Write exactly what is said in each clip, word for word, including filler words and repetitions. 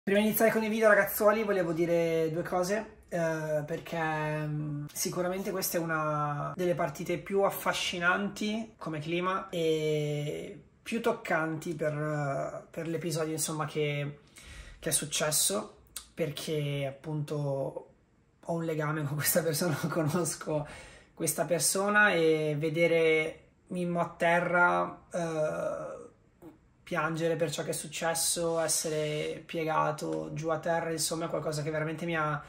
Prima di iniziare con i video, ragazzuoli, volevo dire due cose. Uh, perché um, sicuramente questa è una delle partite più affascinanti come clima e più toccanti per, uh, per l'episodio, insomma, che, che è successo, perché appunto ho un legame con questa persona, conosco questa persona, e vedere Mimmo a terra, uh, piangere per ciò che è successo, essere piegato giù a terra, insomma è qualcosa che veramente mi ha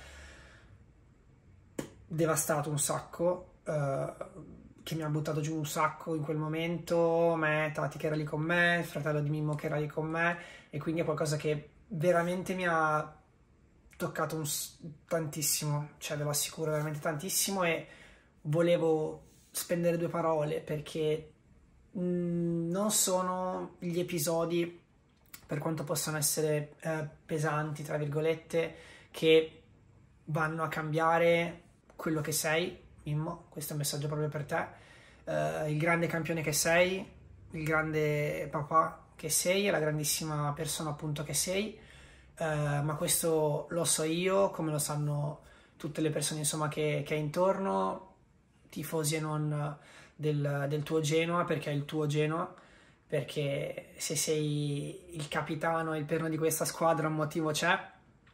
devastato un sacco, uh, che mi ha buttato giù un sacco in quel momento, me, Tati che era lì con me, il fratello di Mimmo che era lì con me, e quindi è qualcosa che veramente mi ha toccato un, tantissimo, cioè ve lo assicuro, veramente tantissimo, e volevo spendere due parole perché mh, non sono gli episodi, per quanto possano essere eh, pesanti, tra virgolette, che vanno a cambiare quello che sei, Mimmo. Questo è un messaggio proprio per te, uh, il grande campione che sei, il grande papà che sei e la grandissima persona appunto che sei, uh, ma questo lo so io, come lo sanno tutte le persone, insomma, che, che hai intorno, tifosi e non del, del tuo Genoa, perché è il tuo Genoa, perché se sei il capitano e il perno di questa squadra un motivo c'è.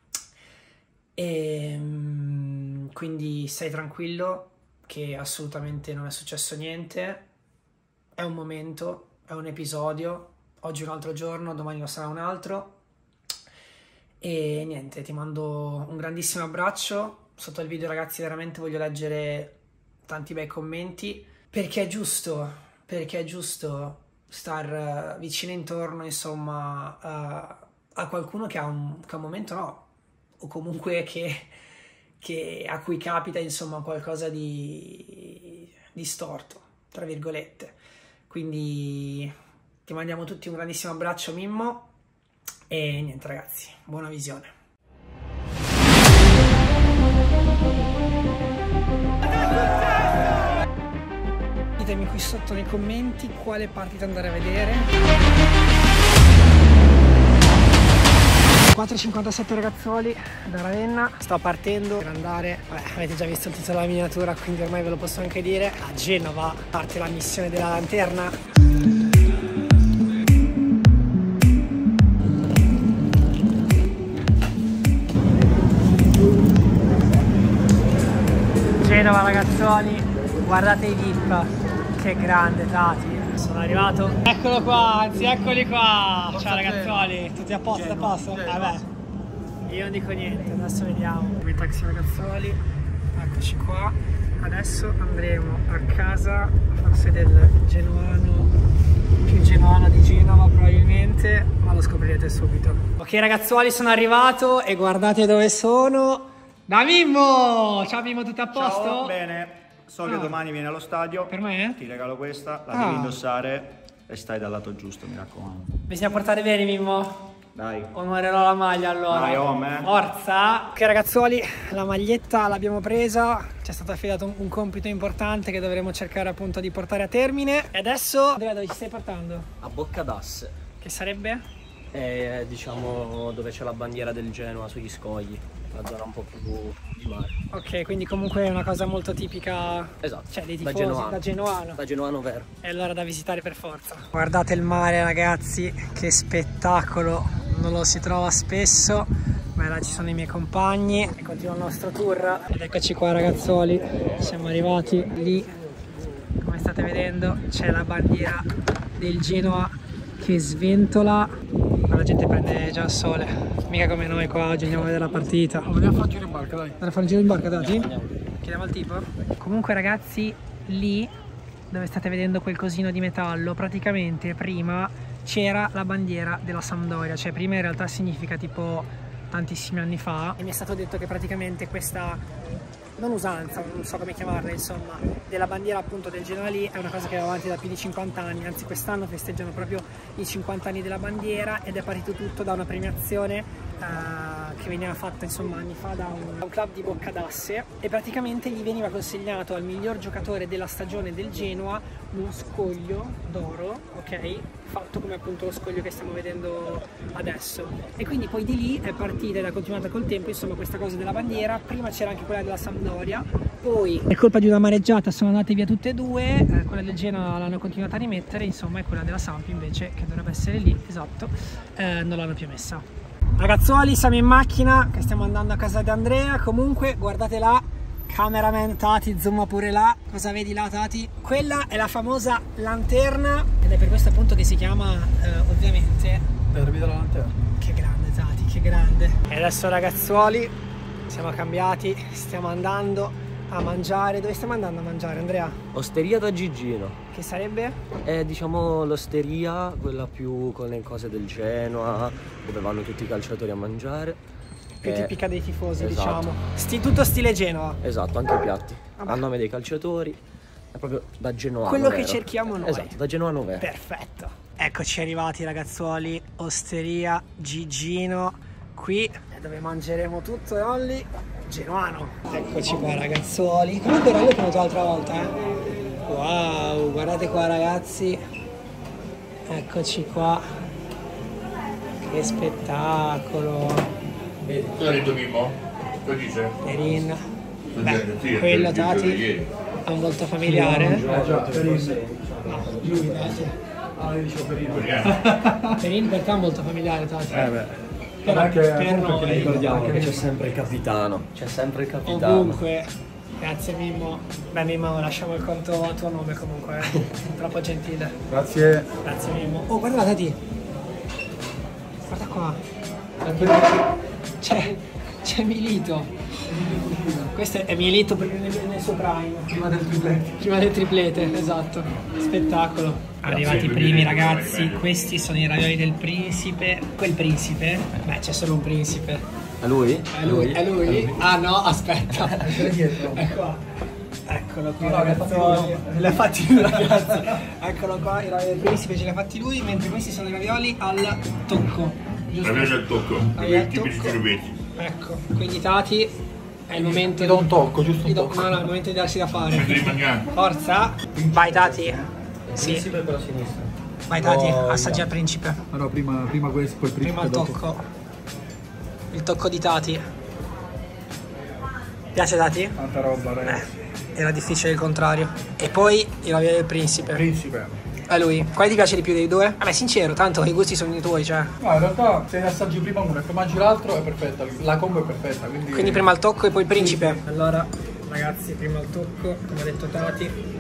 E quindi stai tranquillo che assolutamente non è successo niente, è un momento, è un episodio, oggi è un altro giorno, domani lo sarà un altro, e niente, ti mando un grandissimo abbraccio. Sotto il video, ragazzi, veramente voglio leggere tanti bei commenti, perché è giusto, perché è giusto star vicino intorno, insomma, a, a qualcuno che ha un, che ha un momento, no, o comunque che, che a cui capita, insomma, qualcosa di, di storto, tra virgolette. Quindi ti mandiamo tutti un grandissimo abbraccio, Mimmo, e niente, ragazzi, buona visione. Ditemi qui sotto nei commenti quale partita andare a vedere. quattro e cinquantasette, ragazzuoli, da Ravenna, sto partendo per andare, vabbè, avete già visto il titolo della miniatura, quindi ormai ve lo posso anche dire, a Genova parte la missione della lanterna. Genova, ragazzuoli, guardate i V I P, che grande Tati. Sono arrivato, eccolo qua, anzi eccoli qua. Ciao ragazzuoli, tutti a posto, a posto? Vabbè, io non dico niente, adesso vediamo. I taxi, ragazzuoli, eccoci qua. Adesso andremo a casa, forse del genuano, più genuano di Genova probabilmente, ma lo scoprirete subito. Ok, ragazzuoli, sono arrivato e guardate dove sono. Da Mimmo! Ciao Mimmo, tutto a posto? Ciao, bene. So ah. che domani vieni allo stadio. Per me? Ti regalo questa, la ah. devi indossare e stai dal lato giusto, mi raccomando. Bisogna portare bene, Mimmo. Dai. Onorerò la maglia allora. Dai, home. Forza. Ok, ragazzuoli, la maglietta l'abbiamo presa. Ci è stato affidato un, un compito importante che dovremo cercare appunto di portare a termine. E adesso, Andrea, dove ci stai portando? A Bocca d'Asse. Che sarebbe? È, diciamo, dove c'è la bandiera del Genoa sugli scogli, la zona un po' più di mare. Ok, quindi comunque è una cosa molto tipica. Esatto. Cioè dei tifosi, da genuano. da genuano. Da genuano vero. E allora da visitare per forza. Guardate il mare, ragazzi, che spettacolo, non lo si trova spesso. Ma là ci sono i miei compagni e continua il nostro tour. Ed eccoci qua, ragazzuoli, siamo arrivati lì. Come state vedendo c'è la bandiera del Genoa che sventola, ma la gente prende già il sole, mica come noi qua oggi andiamo a vedere la partita. Oh, andiamo a fare un giro in barca, dai. Andiamo a fare un giro in barca, dai? Chiediamo al tipo. Comunque, ragazzi, lì dove state vedendo quel cosino di metallo, praticamente prima c'era la bandiera della Sampdoria, cioè prima in realtà significa tipo tantissimi anni fa, e mi è stato detto che praticamente questa, non usanza, non so come chiamarla, insomma, della bandiera appunto del Genoa lì è una cosa che va avanti da più di cinquanta anni, anzi quest'anno festeggiano proprio i cinquanta anni della bandiera, ed è partito tutto da una premiazione uh, che veniva fatta insomma anni fa da un, da un club di Boccadasse, e praticamente gli veniva consegnato al miglior giocatore della stagione del Genoa uno scoglio d'oro, ok? Fatto come appunto lo scoglio che stiamo vedendo adesso, e quindi poi di lì è partita ed è continuata col tempo insomma questa cosa della bandiera. Prima c'era anche quella della Sampdoria, poi per colpa di una mareggiata sono andate via tutte e due, eh, quella del Genoa l'hanno continuata a rimettere insomma, e quella della Samp invece, che dovrebbe essere lì, esatto, eh, non l'hanno più messa. Ragazzuoli, siamo in macchina che stiamo andando a casa di Andrea. Comunque guardate là, cameraman Tati, zooma pure là. Cosa vedi là, Tati? Quella è la famosa lanterna, ed è per questo appunto che si chiama eh, ovviamente Derby della lanterna. Che grande Tati, che grande. E adesso ragazzuoli siamo cambiati, stiamo andando a mangiare. Dove stiamo andando a mangiare, Andrea? Osteria da Gigino. Che sarebbe? È diciamo l'osteria, quella più con le cose del Genoa, dove vanno tutti i calciatori a mangiare. Più È... tipica dei tifosi, esatto. diciamo. Sti, tutto stile Genoa. Esatto, anche i piatti. Vabbè. A nome dei calciatori. È proprio da Genoa. Quello che cerchiamo noi. Esatto, da Genoa vero. Perfetto. Eccoci arrivati ragazzuoli, Osteria Gigino, qui è dove mangeremo tutto e olli genuano. Eccoci qua ragazzuoli. Comunque era io che ho notato l'altra volta, eh. Wow, guardate qua ragazzi. Eccoci qua. Che spettacolo. Cosa ha detto Mimmo? Cosa dice? Perin. Beh, Sì, quello per- Tati ieri. ha un volto familiare. Eh già, Perin. No, lui Tati. Ah, io dicevo Perin. Perin per te è molto familiare, Tati. Eh beh. Però Anche- per anche noi, perché Ricordiamo Anche che c'è perché- sempre il capitano. C'è sempre il capitano. ovunque. Grazie Mimmo. Beh Mimmo, lasciamo il conto a tuo nome comunque, eh. Troppo gentile. Grazie. Grazie Mimmo. Oh, guarda Tati. Guarda qua. C'è, c'è Milito. Questo è Milito nel, nel suo prime. Prima del triplete. Prima del triplete, esatto. Spettacolo. Arrivati i primi ragazzi, questi sono i ravioli del principe. Quel principe? Beh, c'è solo un principe. È lui? È lui? È lui? Ah no, aspetta. È dietro. È qua. Eccolo qui, No, no, ragazzi. Li ha fatti lui, ragazzi. Eccolo qua, i ravioli del principe ce li ha fatti lui, mentre questi sono i ravioli al tocco. Giusto? Ravioli al tocco, Ravioli al i tipici tocco. rubetti. Ecco, quindi Tati è il momento. Ti do un tocco, giusto Ti un do- tocco. No, no, è il momento di darsi da fare. Devi mangiare. Forza. Vai Tati. Sì. Principe per la sinistra. Vai Tati, Oh, assaggia il principe. Allora, prima, prima questo, poi il Prima il principe, tocco. Il tocco di Tati. Piace Tati? Tanta roba, ragazzi. Eh, era difficile il contrario. E poi i ravioli del principe. Principe. A lui. Quale ti piace di più dei due? Vabbè, sincero, tanto i gusti sono i tuoi, cioè. No, in realtà se ne assaggi prima uno e poi mangi l'altro è perfetta. La combo è perfetta, quindi... Quindi prima il tocco e poi il principe. Allora, ragazzi, prima il tocco, come ha detto Tati.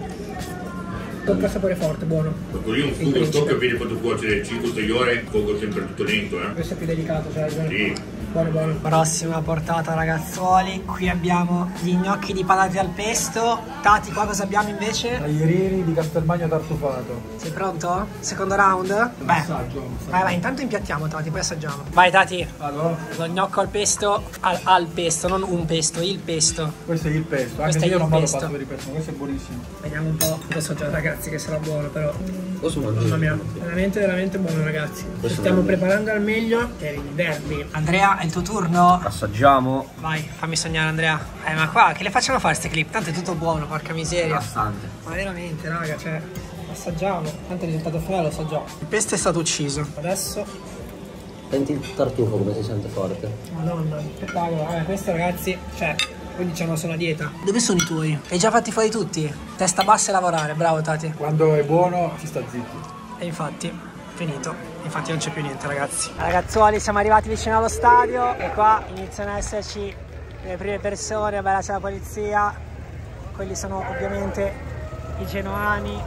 Tocco a sapore forte, buono. Tocco lì un fuoco, il tocco e vedi quanto cuocere cinque sei ore, fuoco sempre tutto lento, eh. Questo è più delicato, cioè. Sì. Buono, buono. Prossima portata, ragazzuoli. Qui abbiamo gli gnocchi di patate al pesto. Tati, qua cosa abbiamo invece? Taglierini di Castelmagno tartufato. Sei pronto? Secondo round? Beh, Assaggio. vai, vai, intanto impiattiamo Tati, poi assaggiamo. Vai Tati, Allora, lo gnocco al pesto, al, al pesto, non un pesto, il pesto. questo è il pesto. Anche Questo se è io il non vado pesto. fatto per il pesto, ma questo è buonissimo. Vediamo un po'. Lo so già ragazzi che sarà buono, però. Lo so, Mamma mia, veramente veramente buono ragazzi. Ci stiamo preparando al meglio per il derby. Andrea, è il tuo turno. Assaggiamo. Vai, fammi sognare Andrea. Eh ma qua che le facciamo fare queste clip? Tanto è tutto buono, porca miseria. Bastante. Ma veramente raga, cioè, assaggiamo. Tanto il risultato finale lo so già. Il pesto è stato ucciso. Adesso, Senti il tartufo come si sente forte. madonna, spettacolo. Vabbè, questo ragazzi, cioè, quindi diciamo sono a dieta. Dove sono i tuoi? Li hai già fatti fuori tutti? Testa bassa e lavorare, bravo Tati. Quando è buono si sta zitti. E infatti, finito. Infatti non c'è più niente ragazzi. Ragazzuoli, siamo arrivati vicino allo stadio e qua iniziano ad esserci le prime persone. Bella, c'è la polizia. Quelli sono ovviamente i genoani,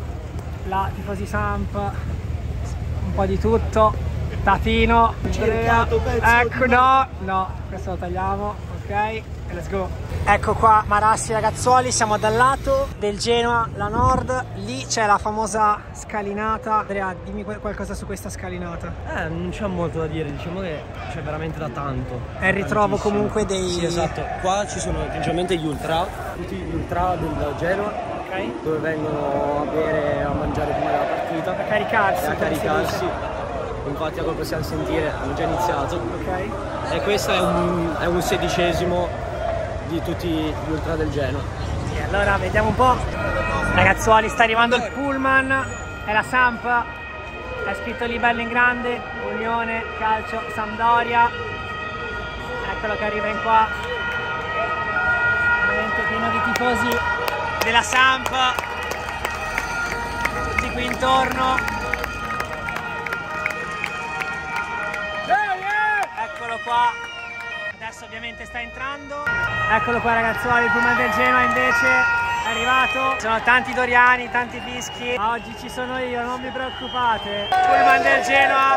la tifosi Samp, un po' di tutto. Tatino, Andrea. Ecco, no, no, questo lo tagliamo, ok? E let's go. Ecco qua Marassi ragazzuoli, siamo dal lato del Genoa, la nord, lì c'è la famosa scalinata. Andrea, dimmi qualcosa su questa scalinata. Eh, non c'è molto da dire, diciamo che c'è veramente da tanto. È il ritrovo Tantissimo. comunque dei... Sì, esatto. Qua ci sono principalmente gli ultra, tutti gli ultra del Genoa, Ok? dove vengono a bere, a mangiare prima della partita. A caricarsi, e a come si caricarsi. dice. infatti come possiamo sentire hanno già iniziato. Ok. E questo è un, è un sedicesimo di tutti gli ultra del Genoa. Sì, allora vediamo un po'. Ragazzuoli, sta arrivando il pullman, è la Samp, è scritto lì bello in grande, Unione Calcio Sampdoria. Eccolo che arriva in qua. Veramente pieno di tifosi della Samp, tutti qui intorno. Eccolo qua, adesso ovviamente sta entrando. Eccolo qua ragazzuoli, il pullman del Genoa invece è arrivato. Ci sono tanti doriani, tanti fischi, ma oggi ci sono io, non vi preoccupate. Pullman del Genoa.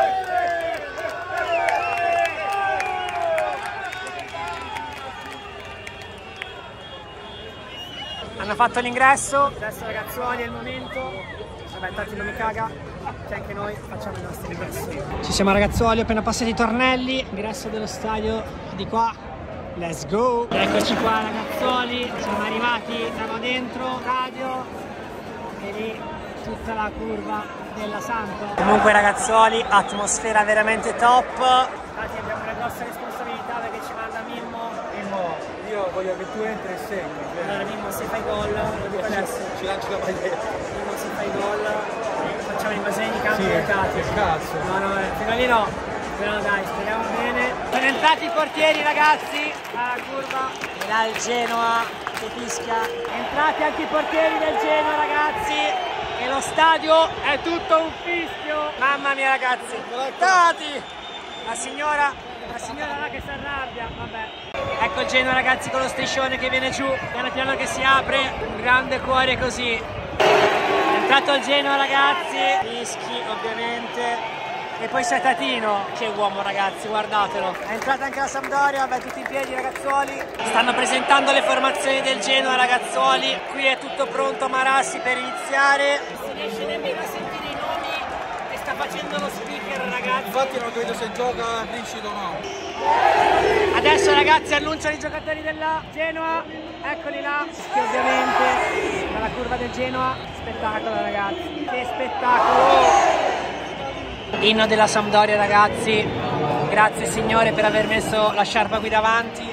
Hanno fatto l'ingresso, adesso ragazzuoli è il momento. Vabbè, tanti non mi caga, che anche noi facciamo il nostro ingresso. Ci siamo ragazzuoli, appena passati i tornelli, ingresso dello stadio di qua. Let's go! Eccoci qua ragazzuoli, siamo arrivati, siamo dentro stadio e lì tutta la curva della Samp. Comunque ragazzuoli, atmosfera veramente top. Infatti abbiamo una grossa responsabilità perché ci manda Mimmo. Mimmo, io voglio che tu entri e segni. Allora Mimmo, se fai gol, lo dico adesso. Ci lanci la maglietta. Mimmo, se fai gol, facciamo invasione di campo Sì, giocati. che cazzo. No, no, fino a lì no. Però dai, speriamo bene. Sono entrati i portieri ragazzi alla curva. E là il Genoa che fischia. Entrati anche i portieri del Genoa ragazzi. E lo stadio è tutto un fischio. Mamma mia ragazzi. Tati! La signora, la signora là che si arrabbia. Vabbè. Ecco il Genoa ragazzi con lo striscione che viene giù. Piano piano che si apre. Un grande cuore così. È entrato il Genoa ragazzi. Fischi ovviamente. E poi c'è Tatino, che uomo ragazzi, guardatelo. È entrata anche la Sampdoria, vabbè tutti in piedi ragazzuoli. Stanno presentando le formazioni del Genoa ragazzuoli. Qui è tutto pronto Marassi per iniziare. Non si riesce nemmeno a sentire i nomi e sta facendo lo speaker ragazzi. Infatti non vedo se gioca Principe o no. Adesso ragazzi annunciano i giocatori della Genoa. Eccoli là, che ovviamente dalla curva del Genoa. Spettacolo ragazzi, che spettacolo. Inno della Sampdoria ragazzi, grazie signore per aver messo la sciarpa qui davanti.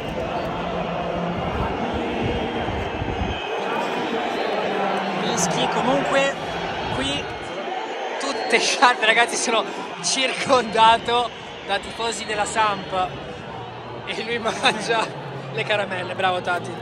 Fischi, comunque qui tutte sciarpe ragazzi, sono circondato da tifosi della Samp e lui mangia le caramelle, bravo Tati.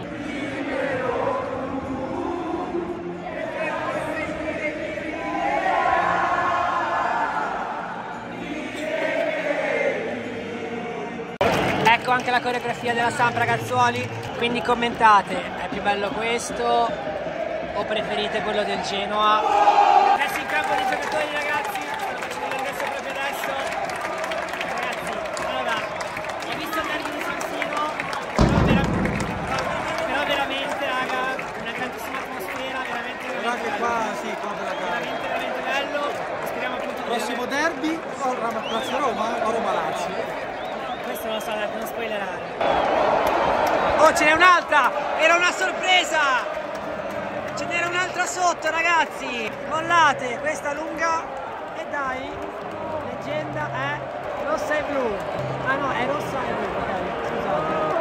Ecco anche la coreografia della Samp ragazzuoli, quindi commentate, è più bello questo o preferite quello del Genoa? Adesso in campo dei giocatori ragazzi, lo faccio l'ingresso proprio adesso. Ragazzi, allora, ho visto andare di San Siro, però, vera però veramente raga, una grandissima atmosfera, veramente veramente Anche bello. qua sì, qua per la gara. Veramente veramente bello, speriamo appunto di Prossimo derby o Lazio Roma o Roma Lazio. Questo non lo so, dai, non spoilerare. Oh, ce n'è un'altra! Era una sorpresa! Ce n'era un'altra sotto, ragazzi! Mollate, questa lunga. E dai, leggenda è rossa e blu. Ah no, è rossa e blu, ok, scusate.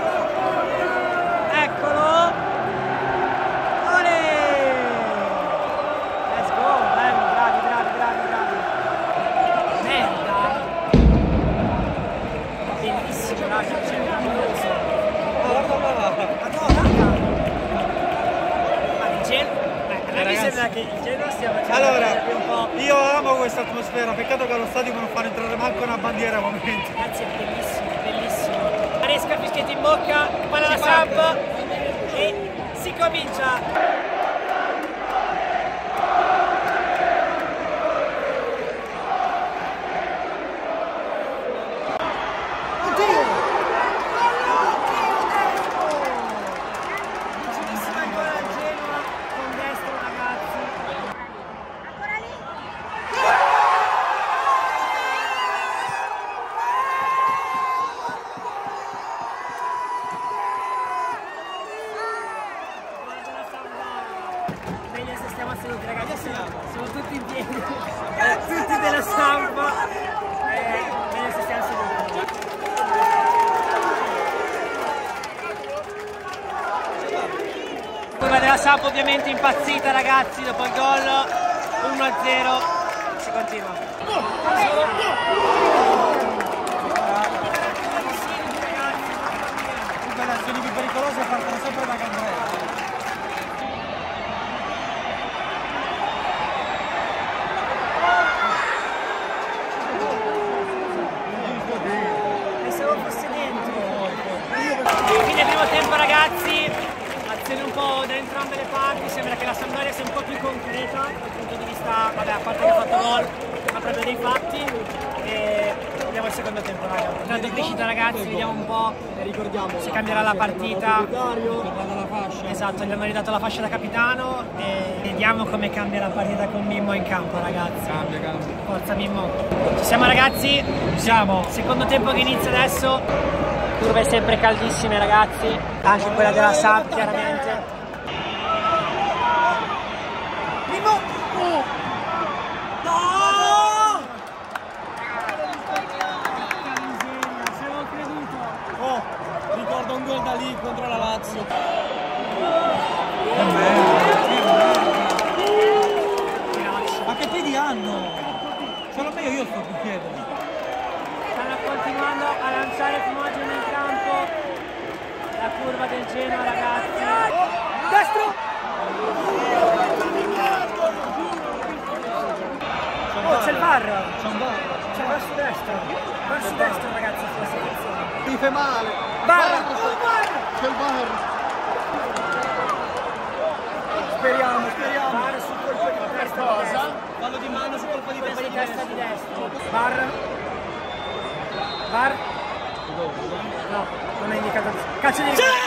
Eccolo! Olè! Let's go, bello, bravi, bravi, bravi, bravi. Merda! Bellissimo raga, c'è meraviglioso. Ma no raga, ma il Genoa, a me sembra che il Genoa stia facendo Allora, un po'. io amo questa atmosfera, peccato che allo stadio non fanno entrare manco una bandiera a momenti. Ragazzi è bellissimo, bellissimo. Maresca, fischietti in bocca, palla la Samp e si comincia. siamo seduti ragazzi, siamo, siamo tutti in piedi, tutti della stampa e adesso stiamo seduti. Curva della Samp ovviamente impazzita ragazzi dopo il gol, uno a zero, si continua. Tutte le azioni più pericolose partono sempre da Candreva. Fine primo tempo ragazzi, azioni un po' da entrambe le parti, sembra che la Sampdoria sia un po' più concreta dal punto di vista, vabbè, a parte che ha fatto gol, ma proprio dei fatti, e vediamo il secondo tempo ragazzi. Tanto in crescita ragazzi, vediamo un po' se cambierà la partita. Esatto, gli hanno ridato la fascia da capitano e vediamo come cambia la partita con Mimmo in campo ragazzi. Cambia, cambia. Forza Mimmo. Ci siamo ragazzi? Siamo. Secondo tempo che inizia adesso. Curve sempre caldissime ragazzi, anche quella della Samp chiaramente. Mimmo! Oh. No! Ci avevo creduto. Oh, ricordo un gol da lì contro la Lazio. Ma che piedi hanno? Solo meglio io sto più piedi. Stanno continuando a lanciare fumogeno in campo. La curva del Genoa ragazzi. Destro! Oh, c'è il bar! C'è un bar. C'è il bar su destra. Bar su destra ragazzi sulla situazione. Mi fai male. Bar! C'è il bar. Speriamo, speriamo. Bar sul colpo di testa. Cosa? Fallo di mano sul colpo di Colpo testa di testa di destro. Bar. Bar. No, non è indicato. Calcio di rigore.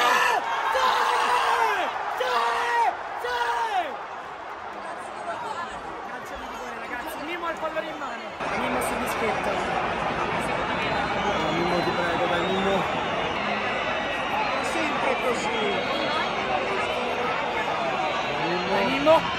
Calcio di rigore ragazzi. Mimmo ha il pallone in mano. Mimmo sul dischetto. Mimmo ti prego, dai Mimmo. Sempre così. Mimmo. Mimmo.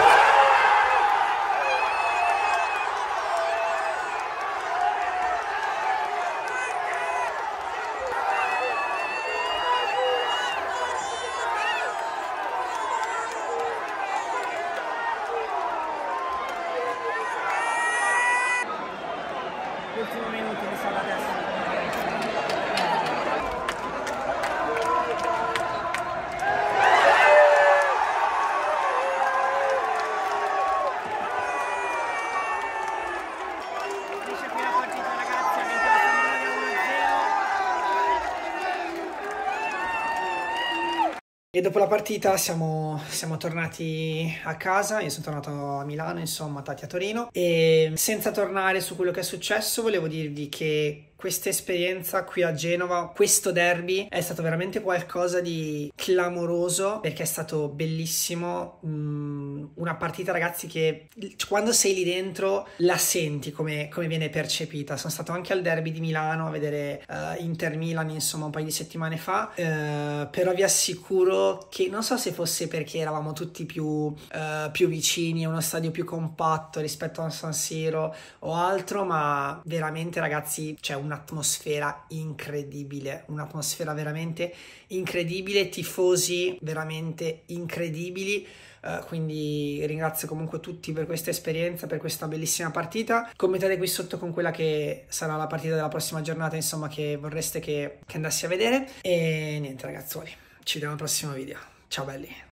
L'ultimo minuto mi sa adesso. Finisce qui la partita ragazzi, ha vinto la Sampdoria uno a zero. E dopo la partita siamo, siamo tornati a casa, io sono tornato a Milano, insomma, Tati a Torino, e senza tornare su quello che è successo volevo dirvi che questa esperienza qui a Genova, questo derby è stato veramente qualcosa di clamoroso perché è stato bellissimo, mm, una partita ragazzi che quando sei lì dentro la senti come, come viene percepita. Sono stato anche al derby di Milano a vedere uh, Inter Milan insomma un paio di settimane fa, uh, però vi assicuro che non so se fosse perché eravamo tutti più, uh, più vicini, uno stadio più compatto rispetto a un San Siro o altro, ma veramente ragazzi c'è un un'atmosfera incredibile, un'atmosfera veramente incredibile, tifosi veramente incredibili, uh, quindi ringrazio comunque tutti per questa esperienza, per questa bellissima partita. Commentate qui sotto con quella che sarà la partita della prossima giornata, insomma, che vorreste che, che andassi a vedere, e niente ragazzuoli, ci vediamo al prossimo video, ciao belli.